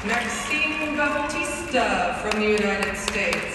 Maxine Bautista from the United States.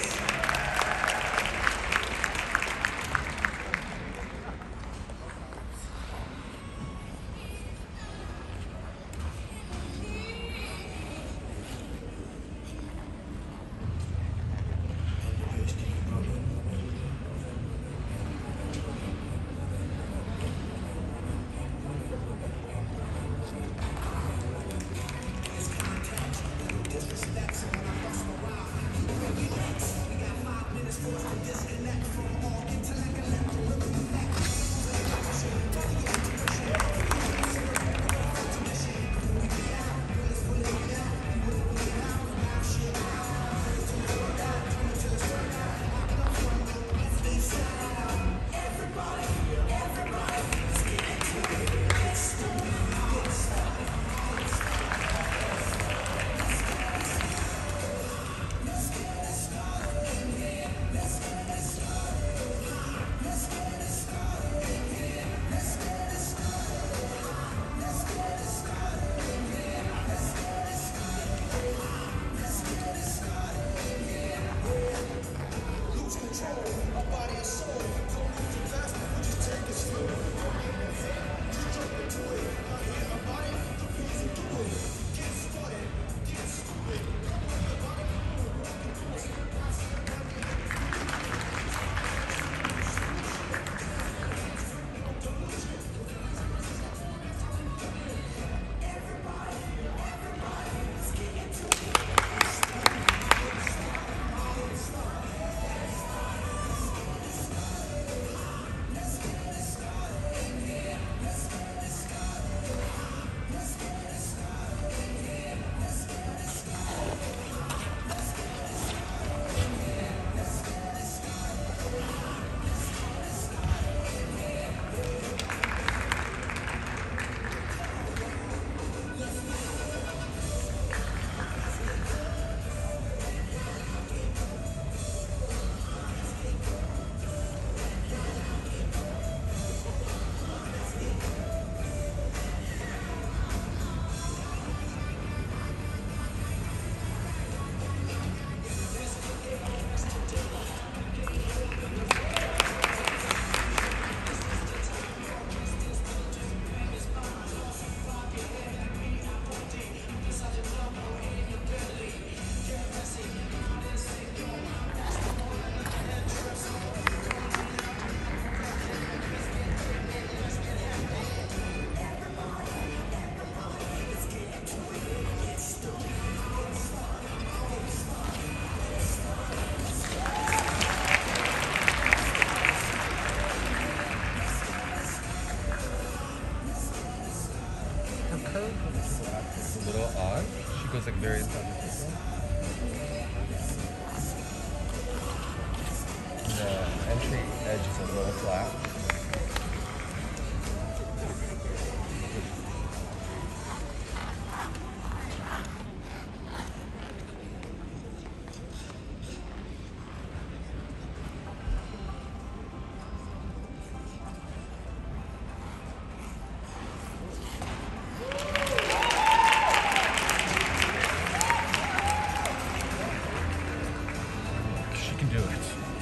It's a little odd. She goes like very inside the circle. The entry edge is a little flat. She can do it.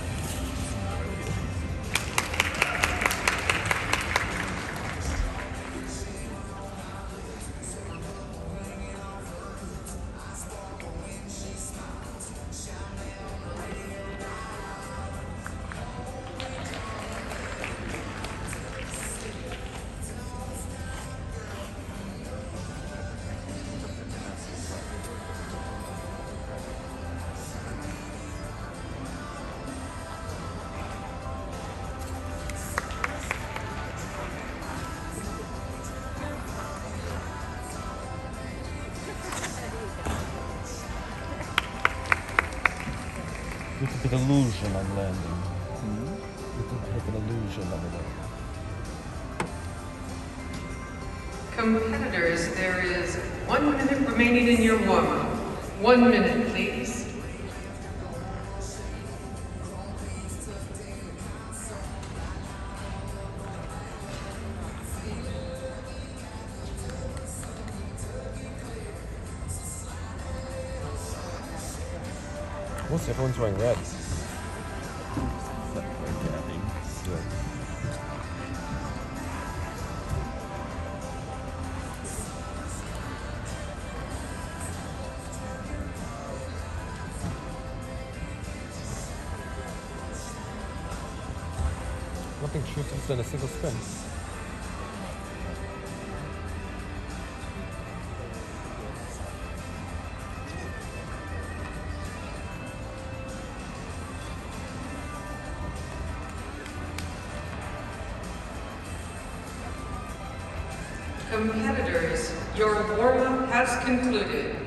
Little bit illusion on landing. Little bit of an illusion on the landing. Competitors, there is 1 minute remaining in your warm-up. 1 minute, please. What's everyone's wearing red? Nothing shorter than a single spin. Competitors, your warm-up has concluded.